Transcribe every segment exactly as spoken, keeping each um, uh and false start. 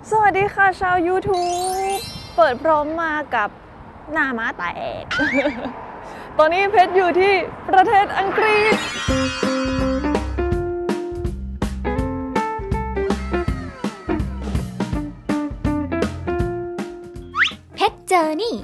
สวัสดีค่ะชาว YouTube เปิดพร้อมมากับหน้าม้าแตก ตอนนี้เพชรอยู่ที่ประเทศอังกฤษเพชรเจอนี่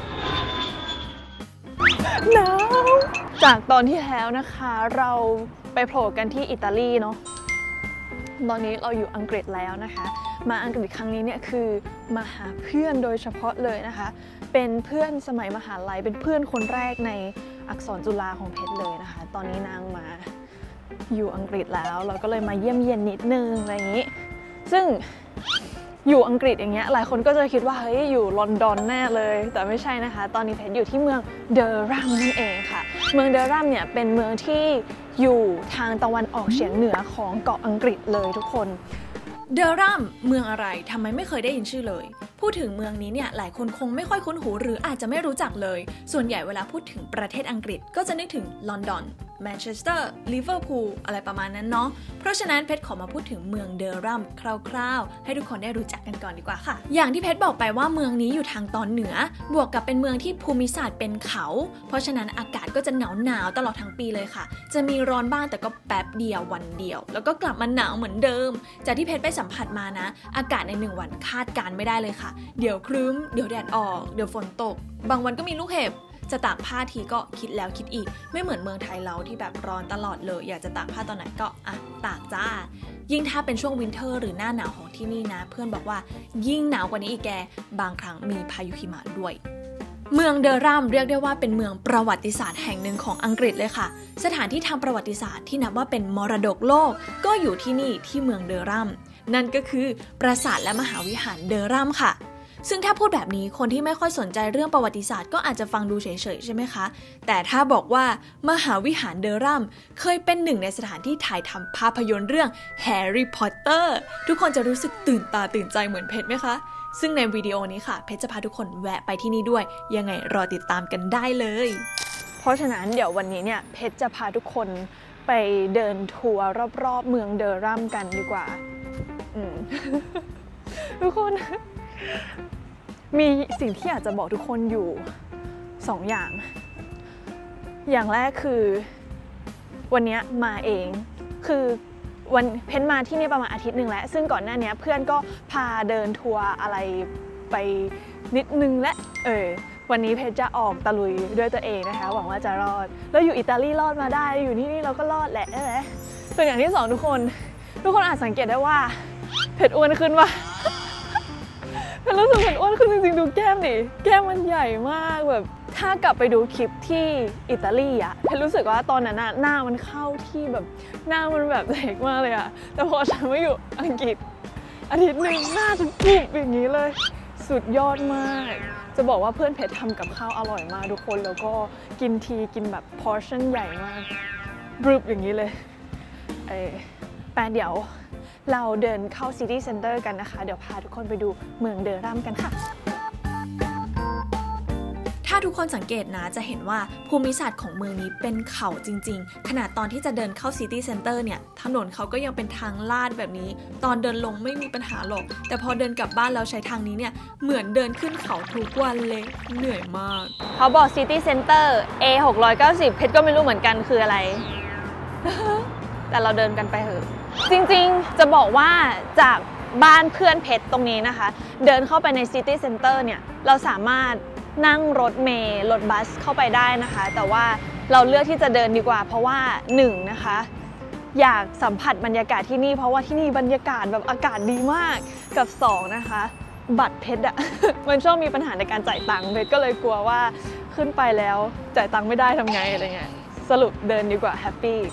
หนาวจากตอนที่แล้วนะคะเราไปโผล่กันที่อิตาลีเนาะตอนนี้เราอยู่อังกฤษแล้วนะคะมาอังกฤษครั้งนี้เนี่ยคือมาหาเพื่อนโดยเฉพาะเลยนะคะเป็นเพื่อนสมัยมหาลัยเป็นเพื่อนคนแรกในอักษรจุฬาของเพชรเลยนะคะตอนนี้นางมาอยู่อังกฤษแล้วเราก็เลยมาเยี่ยมเยียนนิดนึงอะไรอย่างนี้ซึ่งอยู่อังกฤษอย่างเงี้ยหลายคนก็จะคิดว่าเฮ้ยอยู่ลอนดอนแน่เลยแต่ไม่ใช่นะคะตอนนี้เพชรอยู่ที่เมืองเดอรัมนั่นเองค่ะเมืองเดอรัมเนี่ยเป็นเมืองที่อยู่ทางตะวันออกเฉียงเหนือของเกาะอังกฤษเลยทุกคนเดอรัมเมืองอะไรทำไมไม่เคยได้ยินชื่อเลยพูดถึงเมืองนี้เนี่ยหลายคนคงไม่ค่อยคุ้นหูหรืออาจจะไม่รู้จักเลยส่วนใหญ่เวลาพูดถึงประเทศอังกฤษก็จะนึกถึงลอนดอนแมนเชสเตอร์ลิเวอร์พูลอะไรประมาณนั้นเนาะเพราะฉะนั้นเพชรขอมาพูดถึงเมืองเดอรัมคร่าวๆให้ทุกคนได้รู้จักกันก่อนดีกว่าค่ะอย่างที่เพชรบอกไปว่าเมืองนี้อยู่ทางตอนเหนือบวกกับเป็นเมืองที่ภูมิศาสตร์เป็นเขาเพราะฉะนั้นอากาศก็จะหนาวหนาวตลอดทั้งปีเลยค่ะจะมีร้อนบ้างแต่ก็แป๊บเดียววันเดียวแล้วก็กลับมาหนาวเหมือนเดิมจากที่เพชรไปสัมผัสมานะอากาศในหนึ่งวันคาดการไม่ได้เลยค่ะเดี๋ยวครึ้มเดี๋ยวแดดออกเดี๋ยวฝนตกบางวันก็มีลูกเห็บจะตากผ้าทีก็คิดแล้วคิดอีกไม่เหมือนเมืองไทยเราที่แบบร้อนตลอดเลยอยากจะตากผ้าตอนไหนก็อ่ะตากจ้ายิ่งถ้าเป็นช่วงวินเทอร์หรือหน้าหนาวของที่นี่นะเพื่อนบอกว่ายิ่งหนาวกว่านี้อีกแกบางครั้งมีพายุหิมะด้วยเมืองเดอรัมเรียกได้ว่าเป็นเมืองประวัติศาสตร์แห่งหนึ่งของอังกฤษเลยค่ะสถานที่ทางประวัติศาสตร์ที่นับว่าเป็นมรดกโลกก็อยู่ที่นี่ที่เมืองเดอรัมนั่นก็คือปราสาทและมหาวิหารเดอรัมค่ะซึ่งถ้าพูดแบบนี้คนที่ไม่ค่อยสนใจเรื่องประวัติศาสตร์ก็อาจจะฟังดูเฉยๆใช่ไหมคะแต่ถ้าบอกว่ามหาวิหารเดอรัมเคยเป็นหนึ่งในสถานที่ถ่ายทำภาพยนตร์เรื่องแฮร์รี่พอตเตอร์ทุกคนจะรู้สึกตื่นตาตื่นใจเหมือนเพชรไหมคะซึ่งในวิดีโอนี้ค่ะเพชรจะพาทุกคนแวะไปที่นี่ด้วยยังไงรอติดตามกันได้เลยเพราะฉะนั้นเดี๋ยววันนี้เนี่ยเพชรจะพาทุกคนไปเดินทัวร์รอบๆเมืองเดอรัมกันดีกว่า ทุกคนมีสิ่งที่อยากจะบอกทุกคนอยู่สองอย่างอย่างแรกคือวันนี้มาเองคือวันเพชรมาที่นี่ประมาณอาทิตย์หนึ่งแล้วซึ่งก่อนหน้านี้เพื่อนก็พาเดินทัวร์อะไรไปนิดนึงและเออวันนี้เพชรจะออกตะลุยด้วยตัวเองนะคะหวังว่าจะรอดแล้วอยู่อิตาลีรอดมาได้อยู่ที่นี่เราก็รอดแหละนะส่วนอย่างที่สองทุกคนทุกคนอาจสังเกตได้ว่าเพชรอ้วนขึ้นว่ะเพชรรู้สึกเพชรอ้วนขึ้นจริงๆดูแก้มดิแก้มมันใหญ่มากแบบถ้ากลับไปดูคลิปที่อิตาลีอะเพชรรู้สึกว่าตอนนั้นหน้ามันเข้าที่แบบหน้ามันแบบเล็กมากเลยอะแต่พอฉันมาอยู่อังกฤษอาทิตย์หนึ่งหน้าฉันปุบอย่างนี้เลยสุดยอดมากจะบอกว่าเพื่อนเพชรทำกับข้าวอร่อยมากทุกคนแล้วก็กินทีกินแบบพอร์ชั่นใหญ่มากบรึบอย่างนี้เลยเออแปะเดี๋ยวเราเดินเข้าซิตี้เซ็นเตอร์กันนะคะเดี๋ยวพาทุกคนไปดูเมืองเดอรัมกันค่ะถ้าทุกคนสังเกตนะจะเห็นว่าภูมิศาสตร์ของเมืองนี้เป็นเขาจริงๆขนาดตอนที่จะเดินเข้าซิตี้เซ็นเตอร์เนี่ยถนนเขาก็ยังเป็นทางลาดแบบนี้ตอนเดินลงไม่มีปัญหาหรอกแต่พอเดินกลับบ้านแล้วใช้ทางนี้เนี่ยเหมือนเดินขึ้นเขาทุกวันเลยเหนื่อยมากเขาบอกซิตี้เซ็นเตอร์ เอ หกร้อยเก้าสิบ เพชรก็ไม่รู้เหมือนกันคืออะไร แต่เราเดินกันไปเถอะจริงๆจะบอกว่าจากบ้านเพื่อนเพชรตรงนี้นะคะเดินเข้าไปในซิตี้เซ็นเตอร์เนี่ยเราสามารถนั่งรถเมล์รถบัสเข้าไปได้นะคะแต่ว่าเราเลือกที่จะเดินดีกว่าเพราะว่าหนึ่งนะคะอยากสัมผัสบรรยากาศที่นี่เพราะว่าที่นี่บรรยากาศแบบอากาศดีมากกับสองนะคะบัตรเพชรอะ มันชอบมีปัญหาในการจ่ายตังค์เพชรก็เลยกลัวว่าขึ้นไปแล้วจ่ายตังค์ไม่ได้ทำไงอะไรเงี้ยสรุปเดินดีกว่าแฮปปี้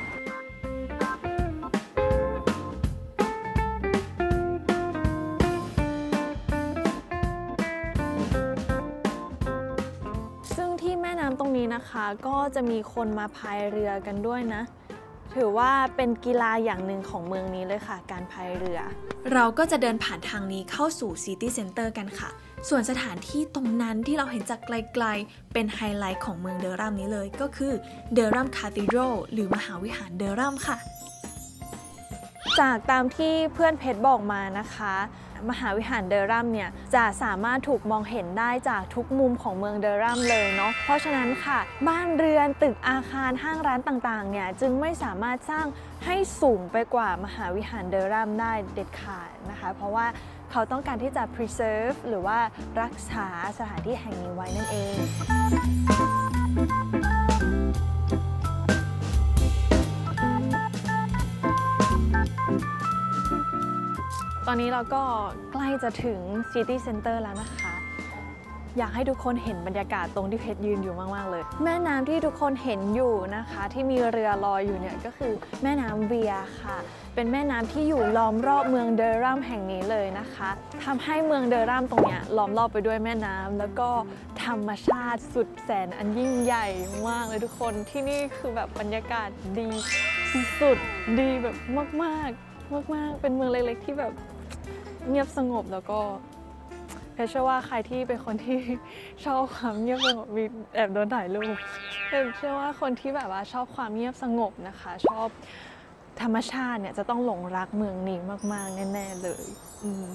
ตรงนี้นะคะก็จะมีคนมาพายเรือกันด้วยนะถือว่าเป็นกีฬาอย่างหนึ่งของเมืองนี้เลยค่ะการพายเรือเราก็จะเดินผ่านทางนี้เข้าสู่ซิตี้เซ็นเตอร์กันค่ะส่วนสถานที่ตรงนั้นที่เราเห็นจากไกลๆเป็นไฮไลท์ของเมืองเดอรัมนี้เลยก็คือเดอรัมคาธีดรัลหรือมหาวิหารเดอรัมค่ะจากตามที่เพื่อนเพชรบอกมานะคะมหาวิหารเดอรัมเนี่ยจะสามารถถูกมองเห็นได้จากทุกมุมของเมืองเดอรัมเลยเนาะเพราะฉะนั้นค่ะบ้านเรือนตึกอาคารห้างร้านต่างๆเนี่ยจึงไม่สามารถสร้างให้สูงไปกว่ามหาวิหารเดอรัมได้เด็ดขาดนะคะเพราะว่าเขาต้องการที่จะ preserve หรือว่ารักษาสถานที่แห่งนี้ไว้นั่นเองตอนนี้เราก็ใกล้จะถึง City Center แล้วนะคะอยากให้ทุกคนเห็นบรรยากาศตรงที่เพชรยืนอยู่มากๆเลยแม่น้ำที่ทุกคนเห็นอยู่นะคะที่มีเรือลอยอยู่เนี่ยก็คือแม่น้ำเวียค่ะเป็นแม่น้ำที่อยู่ล้อมรอบเมืองเดอรัมแห่งนี้เลยนะคะทำให้เมืองเดอรัมตรงเนี้ยล้อมรอบไปด้วยแม่น้ำแล้วก็ธรรมชาติสุดแสนอันยิ่งใหญ่มากเลยทุกคนที่นี่คือแบบบรรยากาศดีสุดๆดีแบบมากๆมากๆเป็นเมืองเล็กๆที่แบบเงียบสงบแล้วก็เพชรเชื่อว่าใครที่เป็นคนที่ชอบความเงียบสงบมีแอบโดนถ่ายรูปเพชรเชื่อว่าคนที่แบบว่าชอบความเงียบสงบนะคะชอบธรรมชาติเนี่ยจะต้องหลงรักเมืองนี้มากๆแน่ๆเลยอืม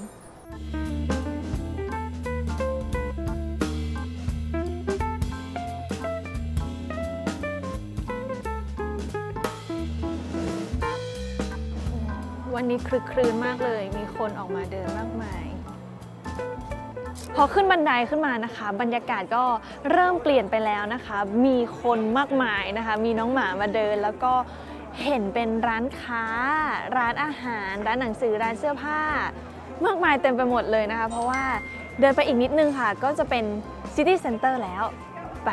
วันนี้คลึกครื้นมากเลยมีคนออกมาเดินมากมายพอขึ้นบันไดขึ้นมานะคะบรรยากาศก็เริ่มเปลี่ยนไปแล้วนะคะมีคนมากมายนะคะมีน้องหมามาเดินแล้วก็เห็นเป็นร้านค้าร้านอาหารร้านหนังสือร้านเสื้อผ้ามากมายเต็มไปหมดเลยนะคะเพราะว่าเดินไปอีกนิดนึงค่ะก็จะเป็น City Center แล้วไป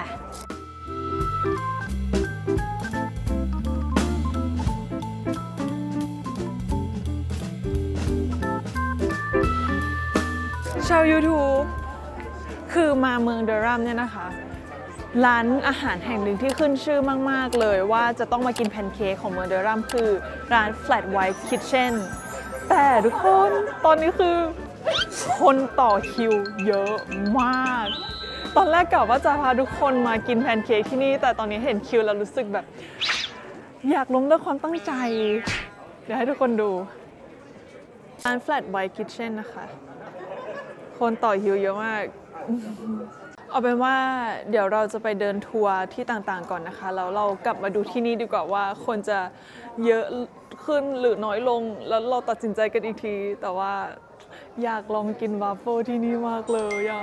ชาว YouTube คือมาเมืองเดอรัมเนี่ยนะคะร้านอาหารแห่งหนึ่งที่ขึ้นชื่อมากๆเลยว่าจะต้องมากินแพนเค้กของเมืองเดอรัมคือร้าน Flat White Kitchen แต่ทุกคนตอนนี้คือคนต่อคิวเยอะมากตอนแรกกะว่าจะพาทุกคนมากินแพนเค้กที่นี่แต่ตอนนี้เห็นคิวแล้วรู้สึกแบบอยากล้มด้วยความตั้งใจเดี๋ยวให้ทุกคนดูร้าน Flat White Kitchen นะคะคนต่อคิวเยอะมากเอาเป็นว่าเดี๋ยวเราจะไปเดินทัวร์ที่ต่างๆก่อนนะคะแล้วเรากลับมาดูที่นี่ดีกว่าว่าคนจะเยอะขึ้นหรือน้อยลงแล้วเราตัดสินใจกันอีกทีแต่ว่าอยากลองกินวาฟเฟิลที่นี่มากเลยอ่ะ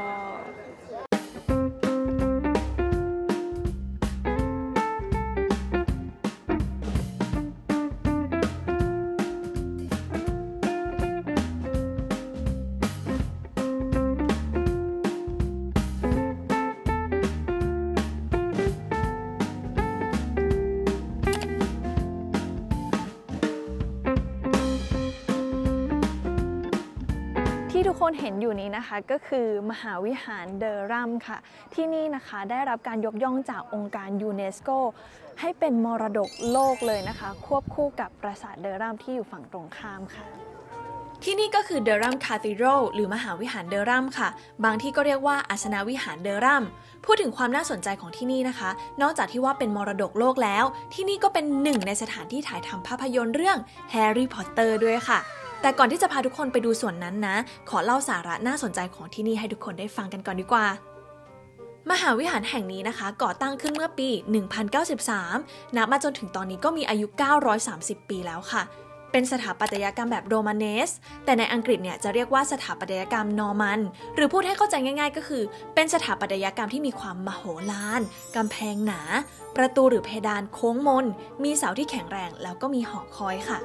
ที่ทุกคนเห็นอยู่นี้นะคะก็คือมหาวิหารเดอรัมค่ะที่นี่นะคะได้รับการยกย่องจากองค์การยูเนสโกให้เป็นมรดกโลกเลยนะคะควบคู่กับปราสาทเดอรัมที่อยู่ฝั่งตรงข้ามค่ะที่นี่ก็คือเดอรัมคาธีดรัลหรือมหาวิหารเดอรัมค่ะบางที่ก็เรียกว่าอาสนะวิหารเดอรัมพูดถึงความน่าสนใจของที่นี่นะคะนอกจากที่ว่าเป็นมรดกโลกแล้วที่นี่ก็เป็นหนึ่งในสถานที่ถ่ายทำภาพยนตร์เรื่องแฮร์รี่พอตเตอร์ด้วยค่ะแต่ก่อนที่จะพาทุกคนไปดูส่วนนั้นนะขอเล่าสาระน่าสนใจของที่นี่ให้ทุกคนได้ฟังกันก่อนดีกว่ามหาวิหารแห่งนี้นะคะก่อตั้งขึ้นเมื่อปีหนึ่งพันเก้าสิบสามนับมาจนถึงตอนนี้ก็มีอายุเก้าร้อยสามสิบปีแล้วค่ะเป็นสถาปัตยกรรมแบบโรมาเนสแต่ในอังกฤษเนี่ยจะเรียกว่าสถาปัตยกรรมนอร์มันหรือพูดให้เข้าใจง่ายๆก็คือเป็นสถาปัตยกรรมที่มีความมโหฬารกำแพงหนาประตูหรือเพดานโค้งมนมีเสาที่แข็งแรงแล้วก็มีหอคอยค่ะ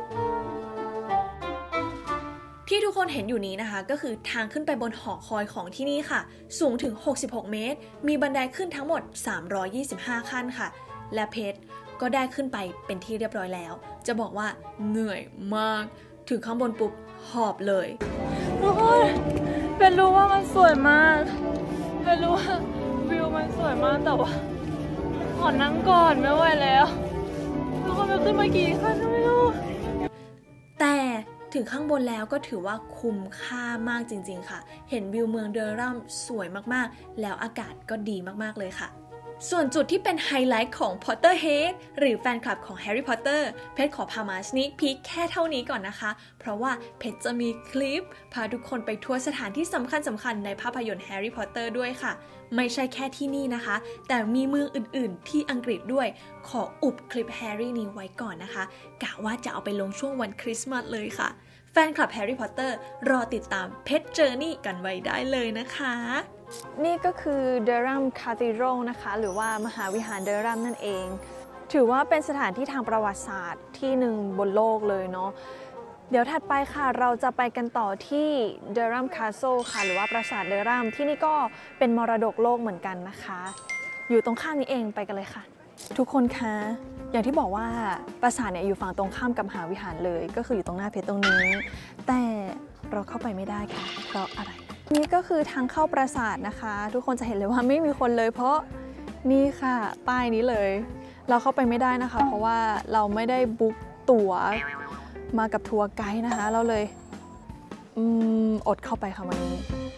ที่ทุกคนเห็นอยู่นี้นะคะก็คือทางขึ้นไปบนหอคอยของที่นี่ค่ะสูงถึงหกสิบหกเมตรมีบันไดขึ้นทั้งหมดสามร้อยยี่สิบห้าขั้นค่ะและเพชรก็ได้ขึ้นไปเป็นที่เรียบร้อยแล้วจะบอกว่าเหนื่อยมากถึงข้างบนปุ๊บหอบเลยทุกคนเป็นรู้ว่ามันสวยมากเป็นรู้ว่าวิวมันสวยมากแต่ว่าขอนั่งก่อนไม่ไหวแล้วทุกคนไปขึ้นมากี่ขั้นไม่รู้แต่ถึงข้างบนแล้วก็ถือว่าคุ้มค่ามากจริงๆค่ะเห็นวิวเมืองเดอรัมสวยมากๆแล้วอากาศก็ดีมากๆเลยค่ะส่วนจุดที่เป็นไฮไลท์ของ Potterhead หรือแฟนคลับของ Harry Potter เพชรขอพามา sneak peek แค่เท่านี้ก่อนนะคะเพราะว่าเพชรจะมีคลิปพาทุกคนไปทัวร์สถานที่สำคัญสำคัญในภาพยนตร์ Harry Potter ด้วยค่ะไม่ใช่แค่ที่นี่นะคะแต่มีเมืองอื่นๆที่อังกฤษด้วยขออุบคลิป Harry นี้ไว้ก่อนนะคะกะว่าจะเอาไปลงช่วงวันคริสต์มาสเลยค่ะแฟนคลับ Harry Potter รอติดตามเพชร Journey กันไว้ได้เลยนะคะนี่ก็คือ Durham Cathedral นะคะหรือว่ามหาวิหาร Durham นั่นเองถือว่าเป็นสถานที่ทางประวัติศาสตร์ที่หนึ่งบนโลกเลยเนาะเดี๋ยวถัดไปค่ะเราจะไปกันต่อที่ Durham Castle ค่ะหรือว่าปราสาท Durham ที่นี่ก็เป็นมรดกโลกเหมือนกันนะคะอยู่ตรงข้ามนี้เองไปกันเลยค่ะทุกคนคะอย่างที่บอกว่าปราสาทเนี่ยอยู่ฝั่งตรงข้ามกับมหาวิหารเลยก็คืออยู่ตรงหน้าเพชรตรงนี้แต่เราเข้าไปไม่ได้ค่ะเพราะอะไรนี่ก็คือทางเข้าปราสาทนะคะทุกคนจะเห็นเลยว่าไม่มีคนเลยเพราะนี่ค่ะป้ายนี้เลยเราเข้าไปไม่ได้นะคะเพราะว่าเราไม่ได้บุ๊กตั๋วมากับทัวร์ไกด์นะคะเราเลยอืมอดเข้าไปค่ะวันนี้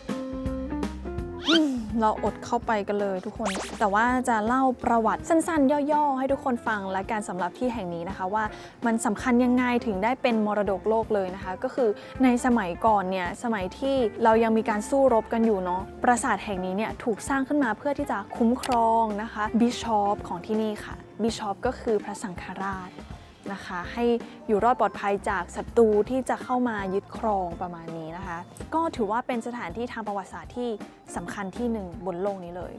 เราอดเข้าไปกันเลยทุกคนแต่ว่าจะเล่าประวัติสั้นๆย่อๆให้ทุกคนฟังและการสำหรับที่แห่งนี้นะคะว่ามันสำคัญยังไงถึงได้เป็นมรดกโลกเลยนะคะก็คือในสมัยก่อนเนี่ยสมัยที่เรายังมีการสู้รบกันอยู่เนาะปราสาทแห่งนี้เนี่ยถูกสร้างขึ้นมาเพื่อที่จะคุ้มครองนะคะบิชอปของที่นี่ค่ะบิชอปก็คือพระสังฆราชนะคะให้อยู่รอดปลอดภัยจากศัตรูที่จะเข้ามายึดครองประมาณนี้นะคะก็ถือว่าเป็นสถานที่ทางประวัติศาสตร์ที่สำคัญที่หนึ่งบนโลกนี้เลย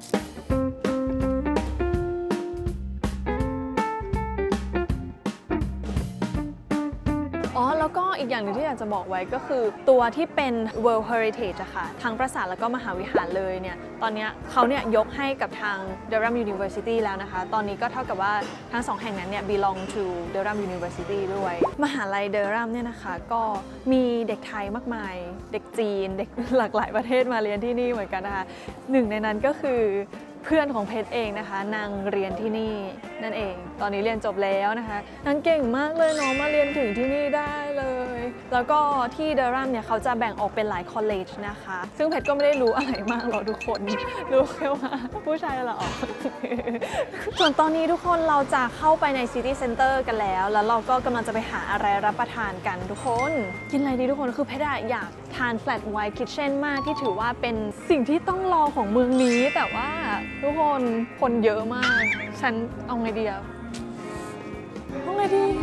อ๋อแล้วก็อีกอย่างหนึ่งที่อยากจะบอกไว้ก็คือตัวที่เป็น World Heritage อะค่ะทั้งปราสาทแล้วก็มหาวิหารเลยเนี่ยตอนนี้เขาเนี่ยยกให้กับทาง Durham University แล้วนะคะตอนนี้ก็เท่ากับว่าทั้งสองแห่งนั้นเนี่ย belong to Durham University ด้วยมหาลัย Durham เนี่ยนะคะก็มีเด็กไทยมากมายเด็กจีนเด็กหลากหลายประเทศมาเรียนที่นี่เหมือนกันนะคะหนึ่งในนั้นก็คือเพื่อนของเพชรเองนะคะนางเรียนที่นี่นั่นเองตอนนี้เรียนจบแล้วนะคะนางเก่งมากเลยเนาะมาเรียนถึงที่นี่ได้เลยแล้วก็ที่เดอรัมเนี่ยเขาจะแบ่งออกเป็นหลายคอลเลจนะคะซึ่งเพชรก็ไม่ได้รู้อะไรมากหรอกทุกคนรู้แค่ว่าผู้ชายเหรอส่วนตอนนี้ทุกคนเราจะเข้าไปในซิตี้เซ็นเตอร์กันแล้วแล้วเราก็กำลังจะไปหาอะไรรับประทานกันทุกคนกินอะไรดีทุกคนคือเพชรอยากทาน Flat White Kitchen มากที่ถือว่าเป็นสิ่งที่ต้องรอของเมืองนี้แต่ว่าทุกคนคนเยอะมากฉันเอาไงดีอะเอาไงดี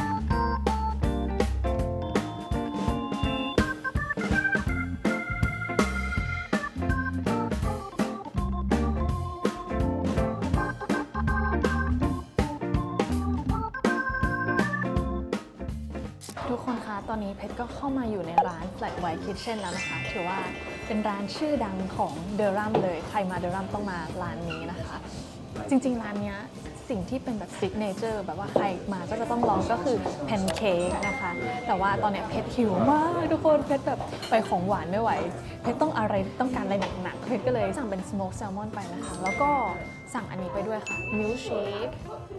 ทุกคนคะตอนนี้เพชรก็เข้ามาอยู่ในร้าน Flat White Kitchen แล้วนะคะถือว่าเป็นร้านชื่อดังของเดอรัมเลยใครมาเดอรัมต้องมาร้านนี้นะคะจริงๆร้านนี้สิ่งที่เป็นแบบซิกเนเจอร์แบบว่าใครมาก็จะต้องลองก็คือแพนเค้กนะคะแต่ว่าตอนนี้เพชรหิวมากทุกคนเพชรแบบไปของหวานไม่ไหวเพชรต้องอะไรต้องการอะไรหนักๆเพชรก็เลยสั่งเป็นสโมกแซลมอนไปนะคะแล้วก็สั่งอันนี้ไปด้วยค่ะมิลค์เชค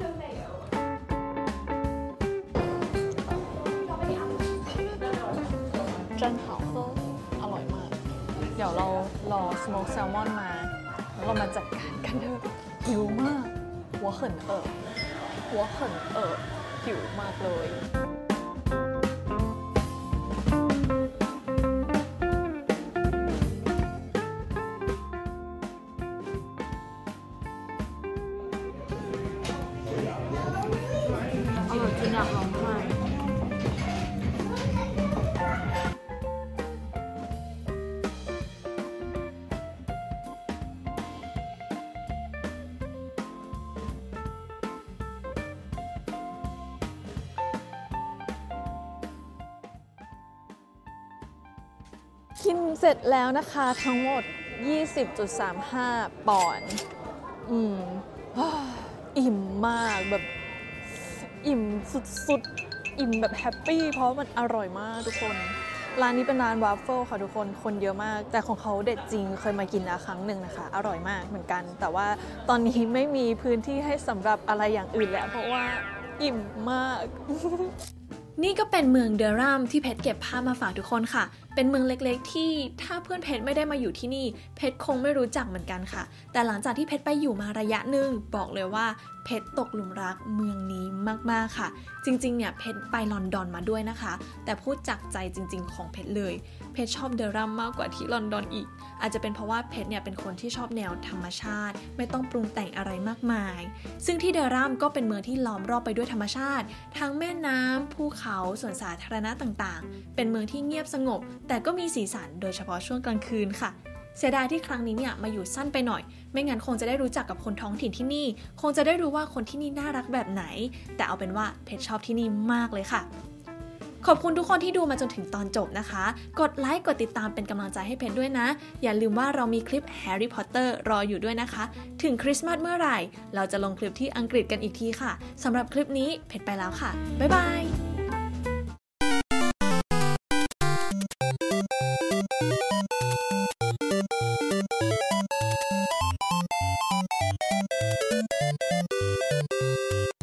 真好喝อร่อยมากเดี๋ยวเรารอสโมกแซลมอนมาแล้วเรามาจัดการกันเถอะหิวมากหัวเขินเออหัวเขินเออหิวมากเลยอร่อยจนอยากร้องไห้กินเสร็จแล้วนะคะทั้งหมด ยี่สิบจุดสามห้า ปอนด์อืมอิ่มมากแบบอิ่มสุดๆอิ่มแบบแฮปปี้เพราะมันอร่อยมากทุกคนร้านนี้เป็นร้านวาฟเฟิลค่ะทุกคนคนเยอะมากแต่ของเขาเด็ดจริงเคยมากินแล้วครั้งหนึ่งนะคะอร่อยมากเหมือนกันแต่ว่าตอนนี้ไม่มีพื้นที่ให้สำหรับอะไรอย่างอื่นแล้วเพราะว่าอิ่มมากนี่ก็เป็นเมืองเดอรัมที่เพชรเก็บภาพมาฝากทุกคนค่ะเป็นเมืองเล็กๆที่ถ้าเพื่อนเพชรไม่ได้มาอยู่ที่นี่เพชรคงไม่รู้จักเหมือนกันค่ะแต่หลังจากที่เพชรไปอยู่มาระยะหนึ่งบอกเลยว่าเพชรตกหลุมรักเมืองนี้มากๆค่ะจริงๆเนี่ยเพชรไปลอนดอนมาด้วยนะคะแต่พูดจากใจจริงๆของเพชรเลยเพชรชอบเดอรัมมากกว่าที่ลอนดอนอีกอาจจะเป็นเพราะว่าเพชรเนี่ยเป็นคนที่ชอบแนวธรรมชาติไม่ต้องปรุงแต่งอะไรมากมายซึ่งที่เดอรัมก็เป็นเมืองที่ล้อมรอบไปด้วยธรรมชาติทั้งแม่น้ำภูเขาสวนสาธารณะต่างๆเป็นเมืองที่เงียบสงบแต่ก็มีสีสันโดยเฉพาะช่วงกลางคืนค่ะเสียดายที่ครั้งนี้เนี่ยมาอยู่สั้นไปหน่อยไม่งั้นคงจะได้รู้จักกับคนท้องถิ่นที่นี่คงจะได้รู้ว่าคนที่นี่น่ารักแบบไหนแต่เอาเป็นว่าเพชรชอบที่นี่มากเลยค่ะขอบคุณทุกคนที่ดูมาจนถึงตอนจบนะคะกดไลค์กดติดตามเป็นกำลังใจให้เพชรด้วยนะอย่าลืมว่าเรามีคลิปแฮร์รี่พอตเตอร์รออยู่ด้วยนะคะถึงคริสต์มาสเมื่อไหร่เราจะลงคลิปที่อังกฤษกันอีกทีค่ะสำหรับคลิปนี้เพชรไปแล้วค่ะบ๊ายบาย